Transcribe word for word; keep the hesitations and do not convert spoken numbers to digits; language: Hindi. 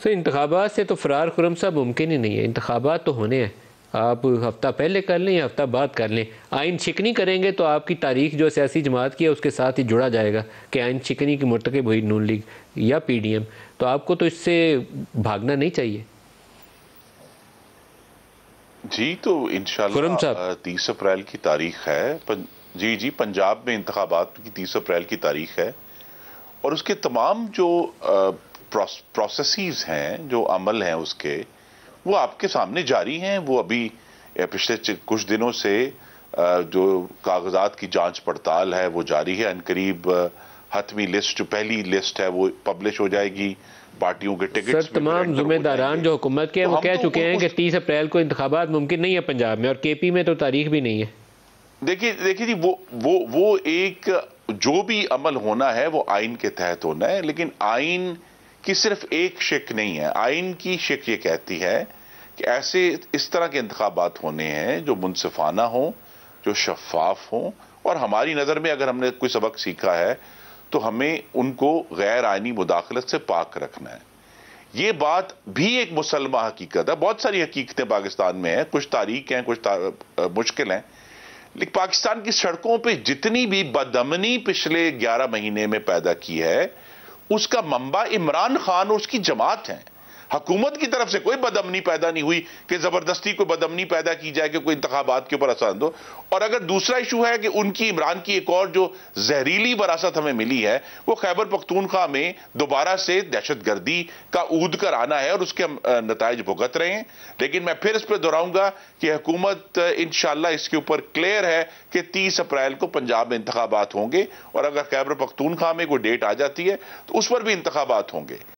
सर इंतखाबात से तो फ़रार खुर्रम साहब मुमकिन ही नहीं है। इंतखाबात तो होने हैं, आप हफ़्ता पहले कर लें या हफ़्ता बाद कर लें। आइन शिकनी करेंगे तो आपकी तारीख जो सियासी जमात की है उसके साथ ही जुड़ा जाएगा कि आइन शिकनी की मुर्तकब हुई नून लीग या पी डी एम, तो आपको तो इससे भागना नहीं चाहिए। जी तो इंशाल्लाह तीस अप्रैल की तारीख है। पन, जी जी पंजाब में इंतखाबात की तीस अप्रैल की तारीख है और उसके तमाम जो प्रोसेसेस हैं, जो अमल हैं उसके, वो आपके सामने जारी हैं। वो अभी पिछले कुछ दिनों से जो कागजात की जांच पड़ताल है वो जारी है। अनकरीब हतमी लिस्ट, जो पहली लिस्ट है, वो पब्लिश हो जाएगी। पार्टियों के टिकट्स सर तमाम जिम्मेदारान जो हुकूमत के हैं तो वो कह तो चुके हैं कि तीस अप्रैल को इंतखाबात मुमकिन नहीं है पंजाब में, और के पी में तो तारीख भी नहीं है। देखिए देखिए जी, वो वो वो एक जो भी अमल होना है वो आइन के तहत होना है, लेकिन आइन की सिर्फ एक शिक नहीं है। आइन की शिक ये कहती है कि ऐसे इस तरह के इंतखाबात होने हैं जो मुनसिफाना हो, जो शफाफ हो, और हमारी नज़र में अगर हमने कोई सबक सीखा है तो हमें उनको गैर आइनी मुदाखलत से पाक रखना है। ये बात भी एक मुसलमा हकीकत है। बहुत सारी हकीकतें पाकिस्तान में हैं, कुछ तारीख हैं, कुछ मुश्किल हैं, लेकिन पाकिस्तान की सड़कों पे जितनी भी बदअमनी पिछले ग्यारह महीने में पैदा की है उसका मंबा इमरान खान और उसकी जमात है। हुकूमत की तरफ से कोई बदअमनी पैदा नहीं हुई कि जबरदस्ती कोई बदअमनी पैदा की जाए कि कोई इंतखाबात के ऊपर असर दो। और अगर दूसरा इशू है कि उनकी इमरान की एक और जो जहरीली वरासत हमें मिली है वो खैबर पख्तूनख्वा में दोबारा से दहशतगर्दी का ऊद कर आना है और उसके नताइज भुगत रहे हैं। लेकिन मैं फिर इस पर दोहराऊंगा कि हुकूमत इंशाअल्लाह इसके ऊपर क्लियर है कि तीस अप्रैल को पंजाब में इंतखाबात होंगे, और अगर खैबर पख्तूनख्वा में कोई डेट आ जाती है तो उस पर भी इंतखाबात होंगे।